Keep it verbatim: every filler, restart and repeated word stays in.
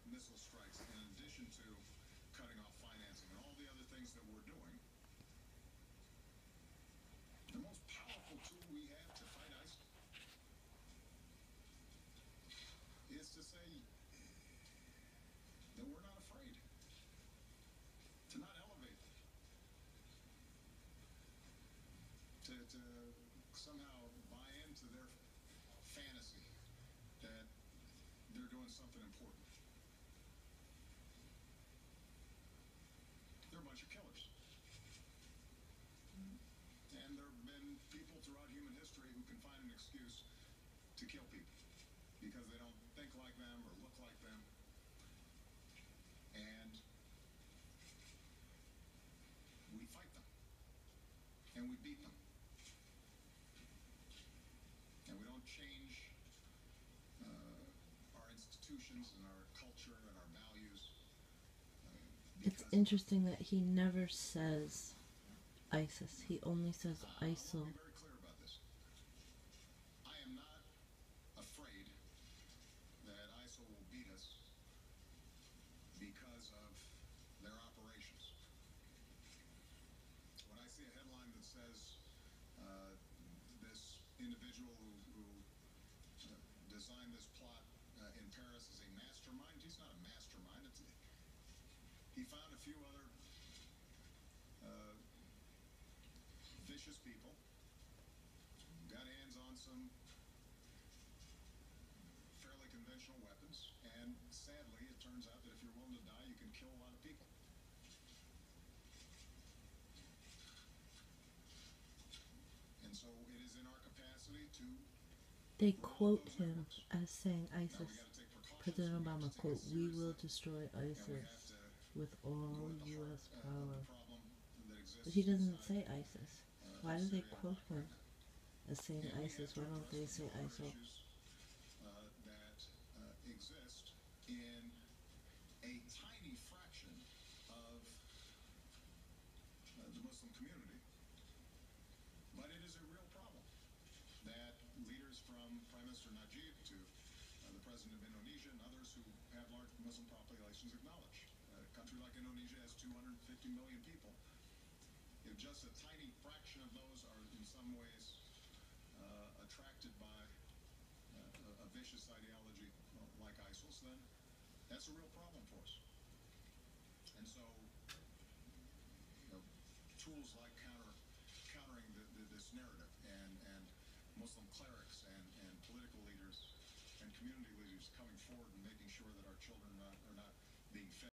missile strikes, in addition to cutting off financing and all the other things that we're doing, the most powerful tool we have to fight ISIL is to say that we're not afraid, to not elevate them, to, to somehow buy into their fantasy that they're doing something important. They're a bunch of killers. And there have been people throughout human history who can find an excuse to kill people because they don't think like them or look like them. And we fight them. And we beat them. And we don't change uh, our institutions and our culture and our values. Uh, It's interesting that he never says ISIS. He only says uh, ISIL. I'll be very clear about this. I am not afraid that ISIL will beat us because of their operations. When I see a headline that says uh, this individual who, who uh, designed this plot uh, in Paris is a mastermind, he's not a mastermind. It's, he found a few other uh, vicious people, got hands on some fairly conventional weapons, and sadly it turns out that if you're willing to die, you can kill a lot of people. And so it is in our capacity to They quote him as saying ISIS. President Obama, quote, "We will destroy ISIS with all U S power." But he doesn't say ISIS. Why do they quote him as saying ISIS? Why don't they say ISIL? Uh, that uh, exist in a tiny fraction of uh, the Muslim community. But it is a real problem that leaders from Prime Minister Najib to uh, the President of Indonesia and others who have large Muslim populations acknowledge. Uh, a country like Indonesia has two hundred fifty million people. If just a tiny fraction of those are in some ways uh, attracted by uh, a, a vicious ideology like ISIL's, then that's a real problem for us. And so, you know, tools like counter, countering the, the, this narrative and, and Muslim clerics and, and political leaders and community leaders coming forward and making sure that our children